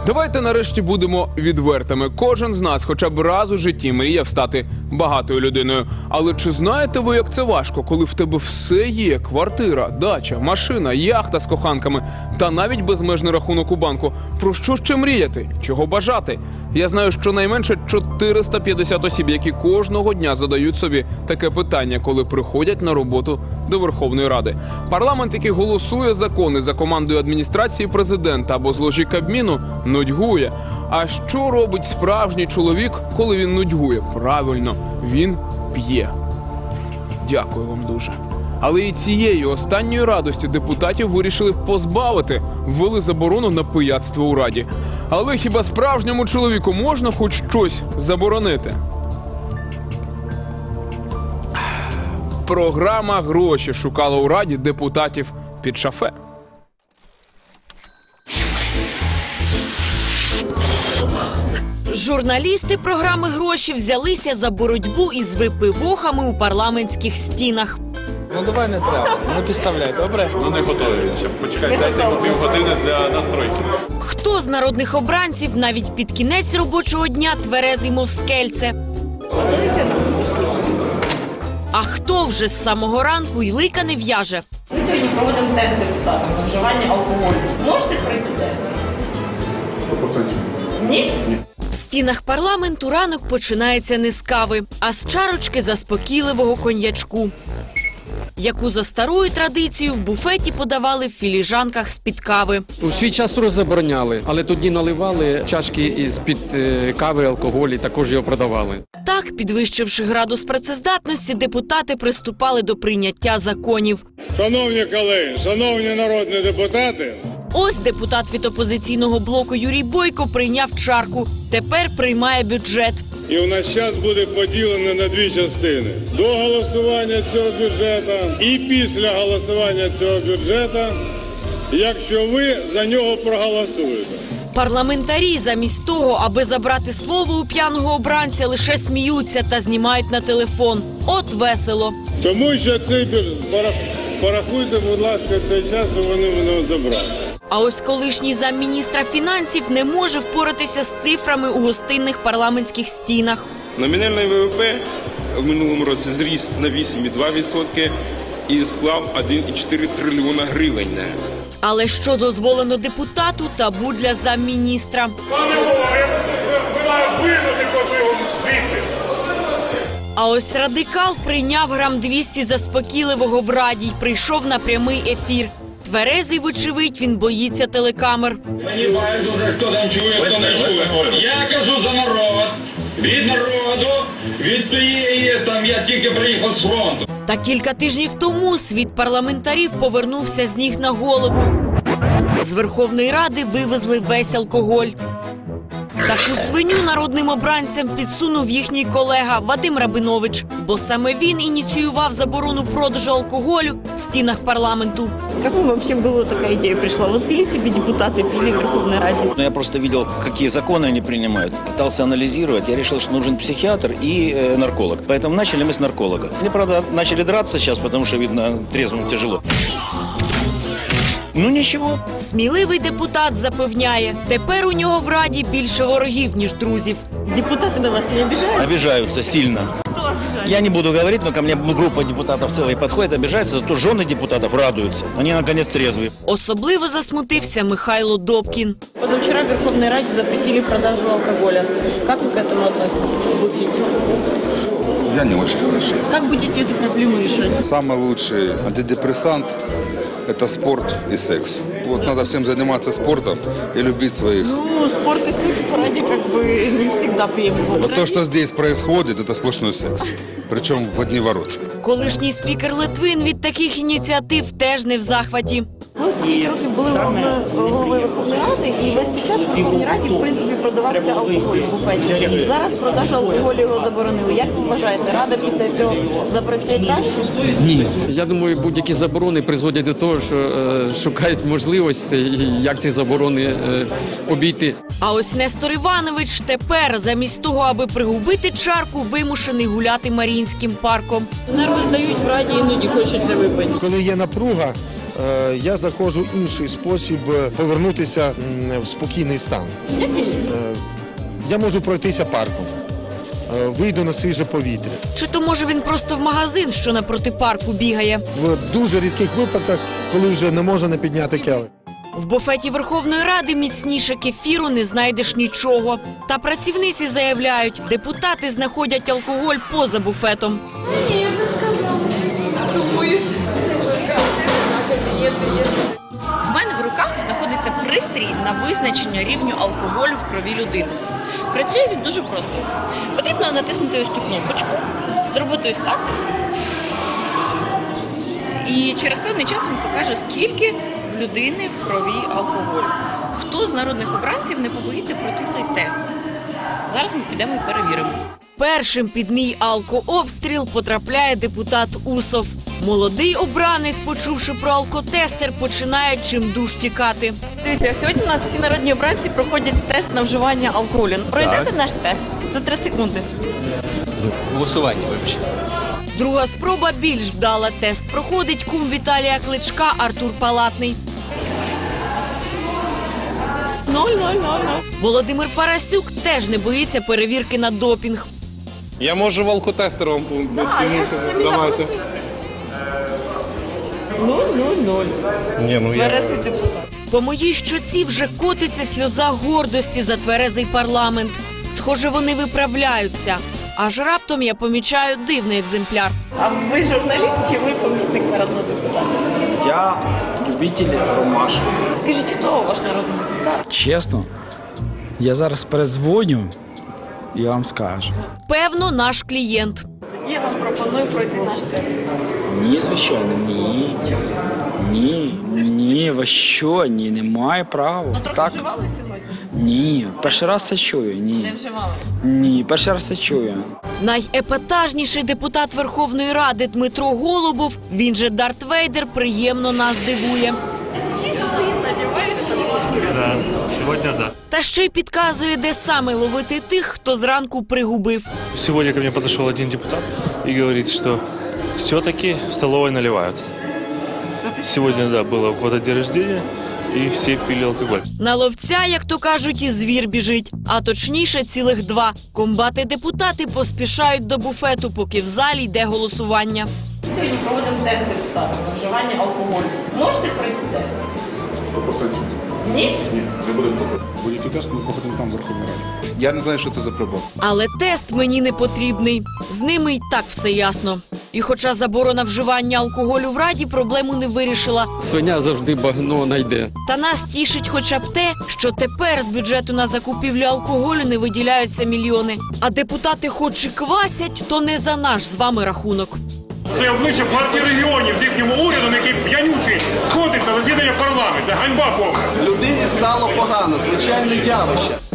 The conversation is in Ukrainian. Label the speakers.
Speaker 1: Давайте нарешті будемо відвертими. Кожен з нас хоча б раз у житті мріяв стати багатою людиною. Але чи знаєте ви, як це важко, коли в тебе все є? Квартира, дача, машина, яхта з коханками та навіть безмежний рахунок у банку. Про що ще мріяти? Чого бажати? Я знаю, що найменше 450 осіб, які кожного дня задають собі таке питання, коли приходять на роботу до Верховної Ради. Парламент, який голосує закони за командою адміністрації президента або з ложі Кабміну, нудьгує. А що робить справжній чоловік, коли він нудьгує? Правильно, він п'є. Дякую вам дуже. Але і цієї останньої радості депутатів вирішили позбавити, ввели заборону на пияцтво у Раді. Але хіба справжньому чоловіку можна хоч щось заборонити? Програма «Гроші» шукала у Раді депутатів під шафе.
Speaker 2: Журналісти програми «Гроші» взялися за боротьбу із випивохами у парламентських стінах.
Speaker 3: Ну давай не треба, не підставляй, добре?
Speaker 4: Ну не готові. Почекайте, дайте йому півгодини для настройки.
Speaker 2: Хто з народних обранців навіть під кінець робочого дня тверезий, мов скельце? А хто вже з самого ранку й лика не в'яже?
Speaker 5: Ми сьогодні проводимо тест депутатам на вживання алкоголю. Можете пройти тест?
Speaker 4: 100%.
Speaker 5: Ні?
Speaker 2: В стінах парламенту ранок починається не з кави, а з чарочки заспокійливого коньячку, яку за старою традицією в буфеті подавали в філіжанках з-під кави.
Speaker 6: У свій час теж забороняли, але тоді наливали чашки із-під кави, алкоголю, також його продавали.
Speaker 2: Так, підвищивши градус працездатності, депутати приступали до прийняття законів.
Speaker 7: Шановні колеги, шановні народні депутати,
Speaker 2: Ось депутат від опозиційного блоку Юрій Бойко прийняв чарку. Тепер приймає бюджет.
Speaker 7: і у нас час буде поділено на дві частини. До голосування цього бюджету і після голосування цього бюджету, якщо ви за нього проголосуєте.
Speaker 2: Парламентарі замість того, аби забрати слово у п'яного обранця, лише сміються та знімають на телефон. От весело.
Speaker 7: Тому що цей бюджет, порахуйте, будь ласка, цей час, що вони мене забрали.
Speaker 2: А ось колишній замміністра фінансів не може впоратися з цифрами у гостинних парламентських стінах.
Speaker 8: Номінальний ВВП в минулому році зріс на 8,2% і склав 1,4 трильйона гривень.
Speaker 2: Але що дозволено депутату, табу для замміністра. А ось радикал прийняв грам 200 заспокійливого в Раді й прийшов на прямий ефір. Тверезий, вочевидь, він боїться телекамер.
Speaker 9: Мені байдуже, хто там чує, хто не чує. Я кажу за народ. Від народу, від тієї, там я тільки приїхав з фронту.
Speaker 2: Та кілька тижнів тому світ парламентарів повернувся з ніг на голову. З Верховної Ради вивезли весь алкоголь. Таку свиню народним обранцям підсунув їхній колега Вадим Рабинович, бо саме він ініціював заборону продажу алкоголю в стінах парламенту.
Speaker 5: Как вам вообще была такая идея пришла? Вот пили себе депутаты, пили в Верховной Раде.
Speaker 10: Я просто видел, какие законы они принимают. Пытался анализировать. Я решил, что нужен психиатр и нарколог. Поэтому начали мы с нарколога. Мне, правда, начали драться сейчас, потому что, видно, трезвым тяжело. Ну нічого.
Speaker 2: Сміливий депутат запевняє, тепер у нього в Раді більше ворогів, ніж друзів.
Speaker 5: Депутаты на вас не обижают?
Speaker 10: Обижаются сильно.
Speaker 5: Кто обижает?
Speaker 10: Я не буду говорить, но ко мне группа депутатов целая подходит, обижается, зато жены депутатов радуются. Они, наконец, трезвые.
Speaker 2: Особливо засмутився Михайло Добкін.
Speaker 5: Позавчера в Верховной Раде запретили продажу алкоголя. Как вы к этому относитесь в буфете?
Speaker 11: Я не очень хорошо.
Speaker 5: Как будете эту проблему решать?
Speaker 11: Самый лучший антидепрессант – это спорт и секс. Вот надо всем заниматься спортом и любить своих.
Speaker 5: Ну, спорт и секс в Раде как бы не всегда приемлемо.
Speaker 11: Вот то, что здесь происходит, это сплошной секс. Причем в одни ворота.
Speaker 2: Колишній спікер Литвин від таких ініціатив теж не в захваті.
Speaker 5: Ну, скільки років були головою Верховної Ради, і весь час в Верховній Раді, в принципі, продавався алкоголь в буфеті. Зараз продажу алкоголю його заборонили. Як ви вважаєте, Рада після цього запрацює краще?
Speaker 6: Ні. Я думаю, будь-які заборони призводять до того, що шукають можливості, як ці заборони обійти.
Speaker 2: А ось Нестор Іванович тепер, замість того, аби пригубити чарку, вимушений гуляти Маріїнським парком.
Speaker 5: Нерви здають в Раді, іноді хочеться випити.
Speaker 12: Коли є напруга, я знаходжу інший спосіб повернутися в спокійний стан. Я можу пройтися парком, вийду на свіже повітря.
Speaker 2: Чи то може він просто в магазин, що напроти парку бігає?
Speaker 12: В дуже рідких випадках, коли вже не можна не підняти келих.
Speaker 2: В буфеті Верховної Ради міцніше кефіру не знайдеш нічого. Та працівниці заявляють, депутати знаходять алкоголь поза буфетом.
Speaker 13: Ні, я не сказала. Сумують. На кабінети є.
Speaker 5: В мене в руках знаходиться пристрій на визначення рівню алкоголю в крові людини. Працює він дуже просто. Потрібно натиснути ось цю кнопочку, зробити ось так. І через певний час він покаже, скільки в людини в крові алкоголю. Хто з народних обранців не побоїться пройти цей тест? Зараз ми підемо і перевіримо.
Speaker 2: Першим під мій алкообстріл потрапляє депутат Усов. Молодий обранець, почувши про алкотестер, починає чимдуж тікати.
Speaker 5: Дивіться, сьогодні у нас всі народні обранці проходять тест на вживання алкоголю. Пройдете наш тест за 3 секунди.
Speaker 3: Голосування, вибачте.
Speaker 2: Друга спроба більш вдала. Тест проходить кум Віталія Кличка Артур Палатний.
Speaker 5: 0.
Speaker 2: Володимир Парасюк теж не боїться перевірки на допінг.
Speaker 4: Я можу в алкотестер вам давайте.
Speaker 5: 0.
Speaker 4: Ні, ну
Speaker 5: Тверезий депутат.
Speaker 2: По моїй щоці вже котиться сльоза гордості за тверезий парламент. Схоже, вони виправляються. Аж раптом я помічаю дивний екземпляр.
Speaker 5: А ви журналіст чи ви помічник народного депутата?
Speaker 3: Я любитель ромашки.
Speaker 5: Скажіть, хто ваш народний депутат?
Speaker 3: Чесно, я зараз передзвоню і вам скажу.
Speaker 2: Певно, наш клієнт.
Speaker 5: Я вам пропоную пройти наш тест.
Speaker 3: Ні, звичайно, ні. Ні, ви що? Ні, немає права.
Speaker 5: Ну, трохи вживали сьогодні?
Speaker 3: Ні, перший раз це чую, ні.
Speaker 5: Не вживали?
Speaker 3: Ні, перший раз це чую.
Speaker 2: Найепатажніший депутат Верховної Ради Дмитро Голубов, він же Дарт Вейдер, приємно нас дивує.
Speaker 5: Чисто надіваєш шапочку.
Speaker 4: Да, сьогодні да.
Speaker 2: Та ще й підказує, де саме ловити тих, хто зранку пригубив.
Speaker 4: Сегодня ко мне подошел один депутат и говорит, что все-таки в столовой наливают. Сегодня, да, было у кого-то день рождения, и все пили алкоголь.
Speaker 2: На ловця, як то кажуть, і звір біжить. А точніше, цілих 2. Комбати-депутати поспішають до буфету, поки в залі йде голосування.
Speaker 5: Сьогодні проводимо тест депутата на вживання алкоголю. Можете пройти тест?
Speaker 14: 100%.
Speaker 5: Ні?
Speaker 14: Ні, не будемо проходити. Будь-який тест ми проходимо там в Верховній Раді. Я не знаю, що це за прибор.
Speaker 2: Але тест мені не потрібний. З ними й так все ясно. І хоча заборона вживання алкоголю в Раді проблему не вирішила,
Speaker 6: Свиня завжди багно знайде.
Speaker 2: та нас тішить хоча б те, що тепер з бюджету на закупівлю алкоголю не виділяються мільйони. А депутати хоч і квасять, то не за наш з вами рахунок.
Speaker 15: Це обличчя партії регіонів з їхнім урядом, який п'янючий ходить на засідання парламенту. Це ганьба повна.
Speaker 16: Людині стало погано, звичайне явище.